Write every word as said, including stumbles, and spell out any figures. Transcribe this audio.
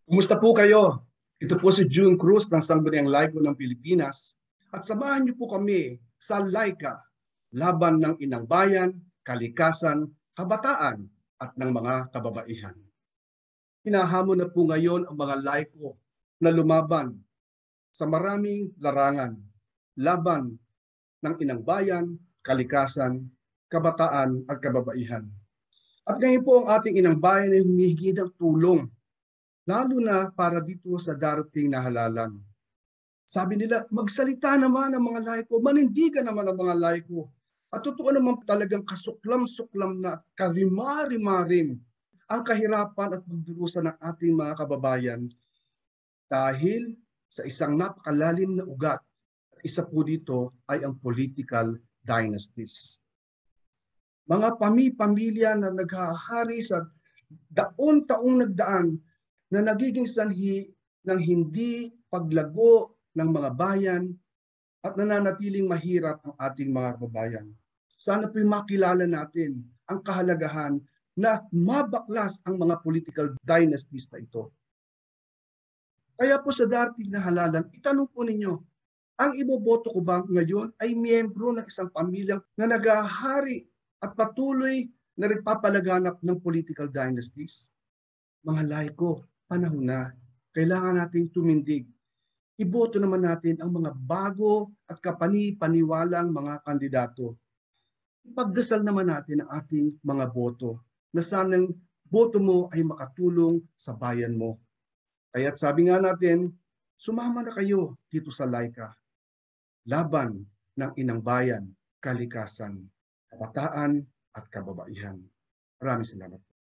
Kumusta po kayo? Ito po si June Cruz ng Sangguniang Laiko ng Pilipinas at samahan niyo po kami sa Laika, laban ng inang bayan, kalikasan, kabataan at ng mga kababaihan. Hinahamon na po ngayon ang mga laiko na lumaban sa maraming larangan, laban ng inang bayan, kalikasan, kabataan at kababaihan. At ngayon po ang ating inang bayan ay humihingi ng tulong, lalo na para dito sa darating na halalan. Sabi nila, magsalita naman ang mga laiko, manindigan naman ang mga laiko. At totoo naman talagang kasuklam-suklam na karimari-marim ang kahirapan at pagdurusa ng ating mga kababayan dahil sa isang napakalalim na ugat. Isa po dito ay ang political dynasties. Mga pami-pamilya na naghahari sa daon-taong nagdaan na nagiging sanhi ng hindi paglago ng mga bayan at nananatiling mahirap ang ating mga kababayan. Sana po'y makilala natin ang kahalagahan na mabaklas ang mga political dynasties na ito. Kaya po sa darating na halalan, itanong po ninyo, ang iboboto ko ba ngayon ay miyembro ng isang pamilyang na naghahari at patuloy na nagpapalaganap ng political dynasties? Mga laiko, panahon na, kailangan nating tumindig. Iboto naman natin ang mga bago at kapani-paniwalang mga kandidato. Ipagdasal naman natin ang ating mga boto na sanang boto mo ay makatulong sa bayan mo. Kaya't sabi nga natin, sumama na kayo dito sa Laika. Laban ng inang bayan, kalikasan, kabataan at kababaihan. Maraming salamat.